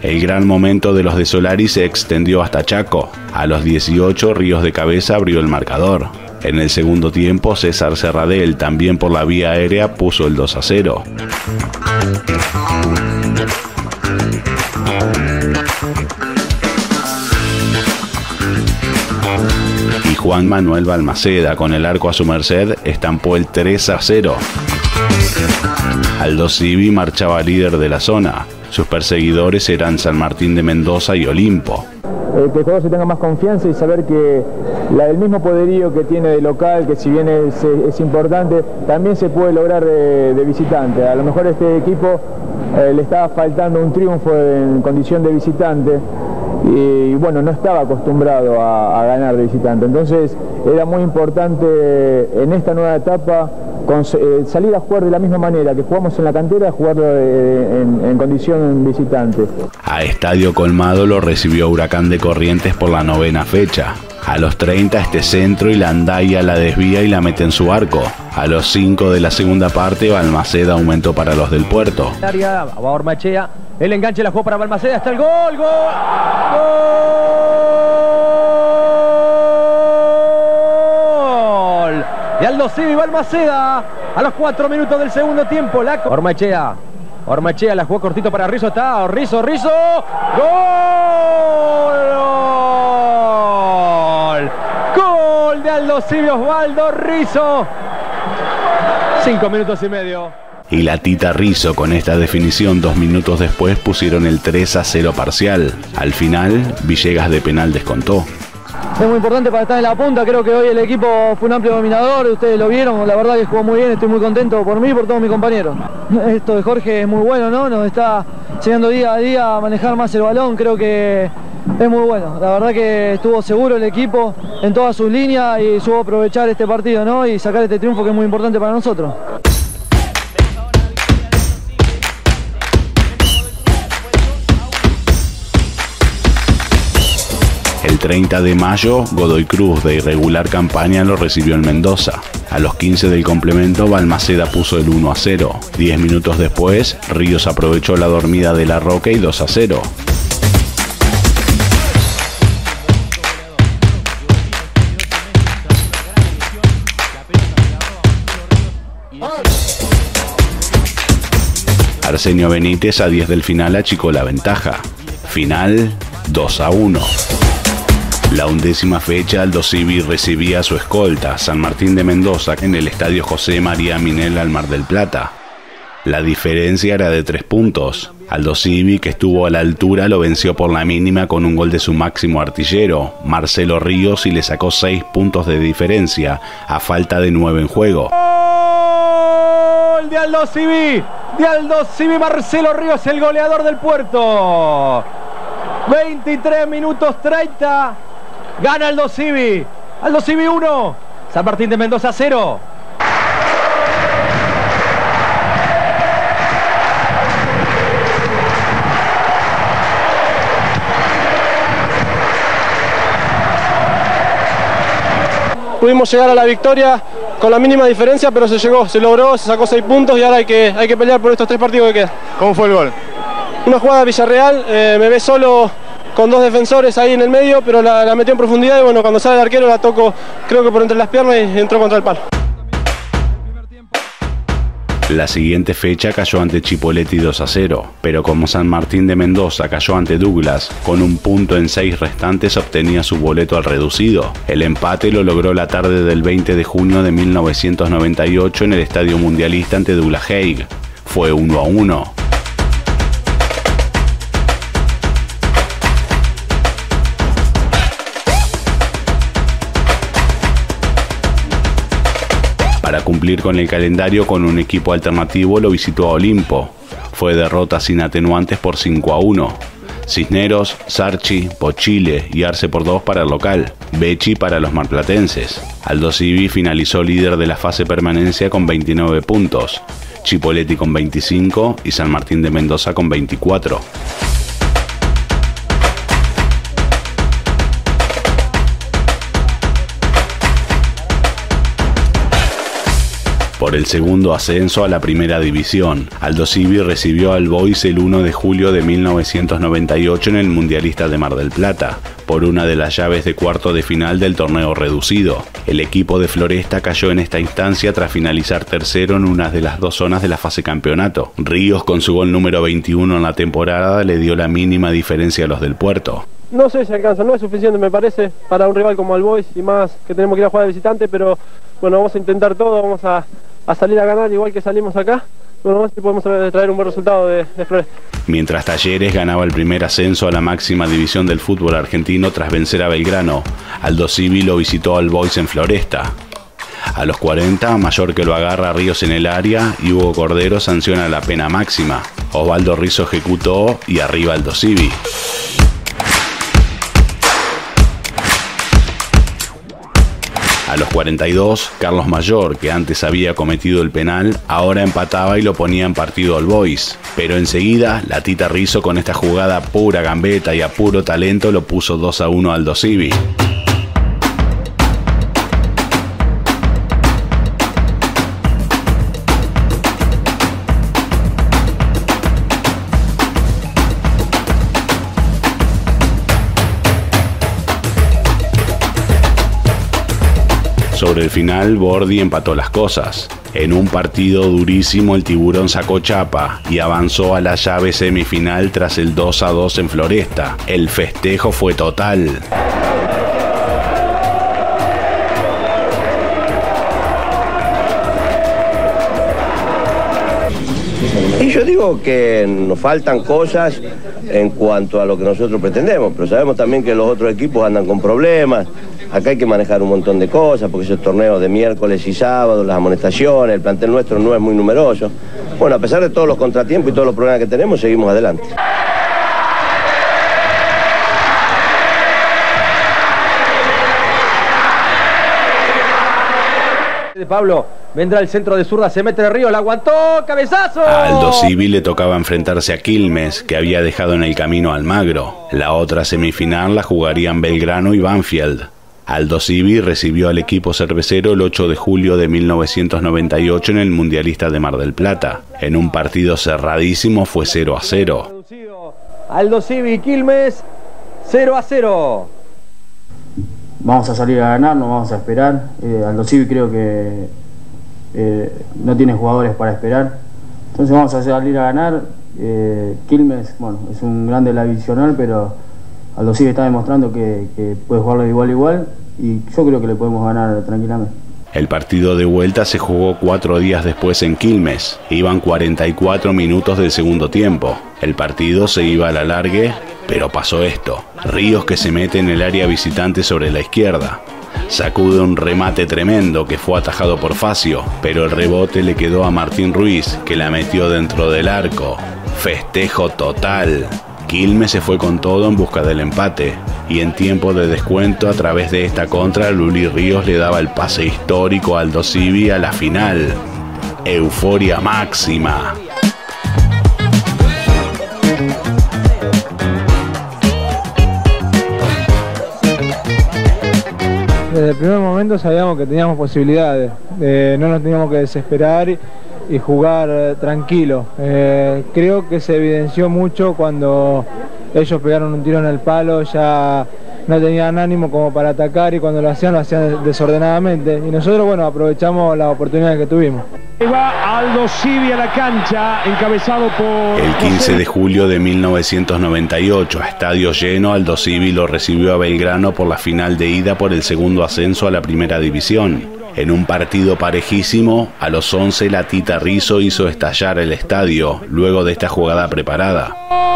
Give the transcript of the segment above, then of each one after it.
El gran momento de los de Solari se extendió hasta Chaco. A los 18, Ríos de cabeza abrió el marcador. En el segundo tiempo, César Serradell, también por la vía aérea, puso el 2-0. Y Juan Manuel Balmaceda, con el arco a su merced, estampó el 3-0. Aldo Civi marchaba líder de la zona. Sus perseguidores eran San Martín de Mendoza y Olimpo. Que el jugador se tenga más confianza y saber que el mismo poderío que tiene de local, que si bien es importante, también se puede lograr de visitante. A lo mejor este equipo le estaba faltando un triunfo en condición de visitante y bueno, no estaba acostumbrado a ganar de visitante. Entonces era muy importante en esta nueva etapa salir a jugar de la misma manera que jugamos en la cantera, jugarlo en condición visitante. A estadio colmado lo recibió Huracán de Corrientes por la 9ª fecha. A los 30 este centro y Landaya la desvía y la mete en su arco. A los 5 de la segunda parte Balmaceda aumentó para los del Puerto. Va Ormachea, el enganche la jugó para Balmaceda, está el gol, ¡gol! Y Aldo Civi Balmaceda a los 4 minutos del segundo tiempo. Ormachea la jugó cortito para Rizzo, está Rizzo, gol de Aldo Civi Osvaldo Rizzo. 5 minutos y medio. Y la Tita Rizzo, con esta definición 2 minutos después, pusieron el 3-0 parcial. Al final, Villegas de penal descontó. Es muy importante para estar en la punta, creo que hoy el equipo fue un amplio dominador, ustedes lo vieron, la verdad que jugó muy bien, estoy muy contento por mí y por todos mis compañeros. Esto de Jorge es muy bueno, ¿no? Nos está enseñando día a día a manejar más el balón, creo que es muy bueno. La verdad que estuvo seguro el equipo en todas sus líneas y supo aprovechar este partido, ¿no? Y sacar este triunfo que es muy importante para nosotros. El 30 de mayo, Godoy Cruz, de irregular campaña, lo recibió en Mendoza. A los 15 del complemento, Balmaceda puso el 1-0. 10 minutos después, Ríos aprovechó la dormida de La Roca y 2-0. Arsenio Benítez, a 10 del final, achicó la ventaja. Final 2-1. La 11ª fecha, Aldo Civi recibía a su escolta, San Martín de Mendoza, en el estadio José María Minel al Mar del Plata. La diferencia era de 3 puntos. Aldo Civi, que estuvo a la altura, lo venció por la mínima con un gol de su máximo artillero, Marcelo Ríos, y le sacó 6 puntos de diferencia, a falta de 9 en juego. ¡Gol de Aldo Civi! De Aldo Civi, Marcelo Ríos, el goleador del Puerto. 23 minutos 30. Gana Aldo Civi. Aldo Civi 1. San Martín de Mendoza 0. Pudimos llegar a la victoria con la mínima diferencia, pero se llegó, se logró, se sacó 6 puntos y ahora hay que pelear por estos 3 partidos que quedan. ¿Cómo fue el gol? Una jugada de Villarreal, me ve solo con 2 defensores ahí en el medio, pero la metió en profundidad y bueno, cuando sale el arquero la tocó, creo que por entre las piernas y entró contra el palo. La siguiente fecha cayó ante Chipoleti 2-0, pero como San Martín de Mendoza cayó ante Douglas, con un punto en 6 restantes obtenía su boleto al reducido. El empate lo logró la tarde del 20 de junio de 1998 en el Estadio Mundialista ante Douglas Haig. Fue 1-1. Para cumplir con el calendario con un equipo alternativo lo visitó a Olimpo. Fue derrota sin atenuantes por 5-1. Cisneros, Sarchi, Pochile y Arce por 2 para el local. Becci para los marplatenses. Aldo Civi finalizó líder de la fase permanencia con 29 puntos. Chipoleti con 25 y San Martín de Mendoza con 24. por el segundo ascenso a la primera división. Aldosivi recibió al Boys el 1 de julio de 1998 en el Mundialista de Mar del Plata, por una de las llaves de cuarto de final del torneo reducido. El equipo de Floresta cayó en esta instancia tras finalizar tercero en una de las dos zonas de la fase campeonato. Ríos, con su gol número 21 en la temporada, le dio la mínima diferencia a los del Puerto. No sé si alcanza, no es suficiente me parece para un rival como el Boys y más que tenemos que ir a jugar de visitante, pero bueno, vamos a intentar todo, vamos a salir a ganar igual que salimos acá. Bueno, vamos a ver si podemos traer un buen resultado de Floresta. Mientras Talleres ganaba el primer ascenso a la máxima división del fútbol argentino tras vencer a Belgrano, Aldosivi lo visitó al Boys en Floresta. A los 40, Mallorca lo agarra a Ríos en el área y Hugo Cordero sanciona la pena máxima. Osvaldo Rizzo ejecutó y arriba Aldosivi. A los 42, Carlos Mayor, que antes había cometido el penal, ahora empataba y lo ponía en partido al Boys. Pero enseguida, la Tita Rizzo, con esta jugada pura gambeta y a puro talento, lo puso 2-1 a Aldosivi. Sobre el final, Bordi empató las cosas. En un partido durísimo, el Tiburón sacó chapa y avanzó a la llave semifinal tras el 2-2 en Floresta. El festejo fue total. Y yo digo que nos faltan cosas en cuanto a lo que nosotros pretendemos, pero sabemos también que los otros equipos andan con problemas. Acá hay que manejar un montón de cosas, porque esos torneos de miércoles y sábado, las amonestaciones, el plantel nuestro no es muy numeroso. Bueno, a pesar de todos los contratiempos y todos los problemas que tenemos, seguimos adelante. Pablo, vendrá el centro de zurda, se mete de Río, la aguantó, cabezazo. A Aldosivi le tocaba enfrentarse a Quilmes, que había dejado en el camino a Almagro. La otra semifinal la jugarían Belgrano y Banfield. Aldosivi recibió al equipo cervecero el 8 de julio de 1998 en el Mundialista de Mar del Plata. En un partido cerradísimo fue 0-0. Aldosivi y Quilmes, 0-0. Vamos a salir a ganar, no vamos a esperar. Aldosivi creo que no tiene jugadores para esperar. Entonces vamos a salir a ganar. Quilmes, bueno, es un grande la divisional, pero Aldosivi está demostrando que puede jugarlo de igual a igual y yo creo que le podemos ganar tranquilamente. El partido de vuelta se jugó 4 días después en Quilmes. Iban 44 minutos del segundo tiempo. El partido se iba a la largue, pero pasó esto. Ríos, que se mete en el área visitante sobre la izquierda. Sacude un remate tremendo que fue atajado por Facio, pero el rebote le quedó a Martín Ruiz, que la metió dentro del arco. Festejo total. Quilmes se fue con todo en busca del empate, y en tiempo de descuento, a través de esta contra, Luli Ríos le daba el pase histórico a Aldosivi a la final. Euforia máxima. Desde el primer momento sabíamos que teníamos posibilidades, no nos teníamos que desesperar y jugar tranquilo. Creo que se evidenció mucho cuando ellos pegaron un tiro en el palo, ya no tenían ánimo como para atacar y cuando lo hacían desordenadamente. Y nosotros, bueno, aprovechamos las oportunidades que tuvimos. Va Aldosivi a la cancha, encabezado por... El 15 de julio de 1998, a estadio lleno, Aldosivi lo recibió a Belgrano por la final de ida por el segundo ascenso a la primera división. En un partido parejísimo, a los 11 la Tita Rizzo hizo estallar el estadio, luego de esta jugada preparada.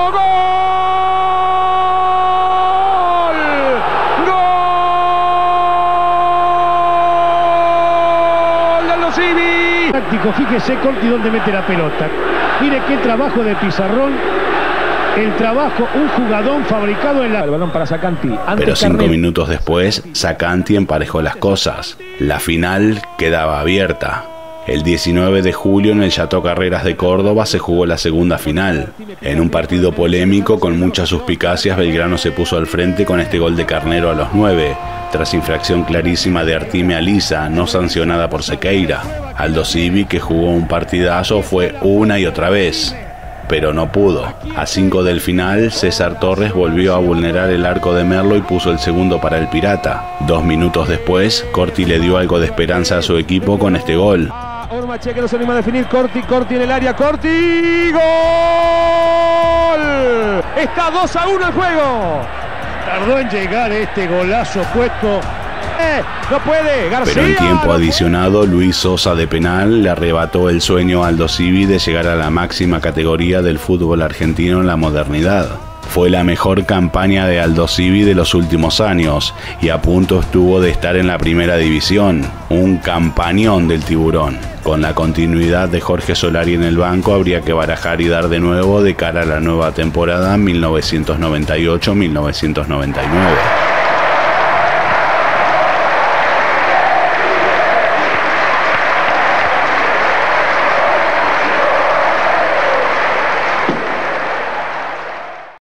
Fíjese Corti dónde mete la pelota. Mire qué trabajo de Pizarrón. El trabajo, un jugadón fabricado en la... El balón para Sacanti. Pero 5 minutos después, Sacanti emparejó las cosas. La final quedaba abierta. El 19 de julio en el Chateau Carreras de Córdoba se jugó la segunda final. En un partido polémico con muchas suspicacias, Belgrano se puso al frente con este gol de Carnero a los 9, tras infracción clarísima de Artime Aliza, no sancionada por Sequeira. Aldosivi, que jugó un partidazo, fue una y otra vez, pero no pudo. A 5 del final, César Torres volvió a vulnerar el arco de Merlo y puso el segundo para el Pirata. 2 minutos después, Corti le dio algo de esperanza a su equipo con este gol. Ormache, que no se anima a definir. Corti en el área. Corti, ¡gol! Está 2-1 el juego. Tardó en llegar este golazo puesto. No puede, García. Pero en tiempo adicionado, Luis Sosa de penal le arrebató el sueño a Aldosivi de llegar a la máxima categoría del fútbol argentino en la modernidad. Fue la mejor campaña de Aldosivi de los últimos años y a punto estuvo de estar en la primera división. Un campañón del Tiburón. Con la continuidad de Jorge Solari en el banco, habría que barajar y dar de nuevo de cara a la nueva temporada 1998-1999.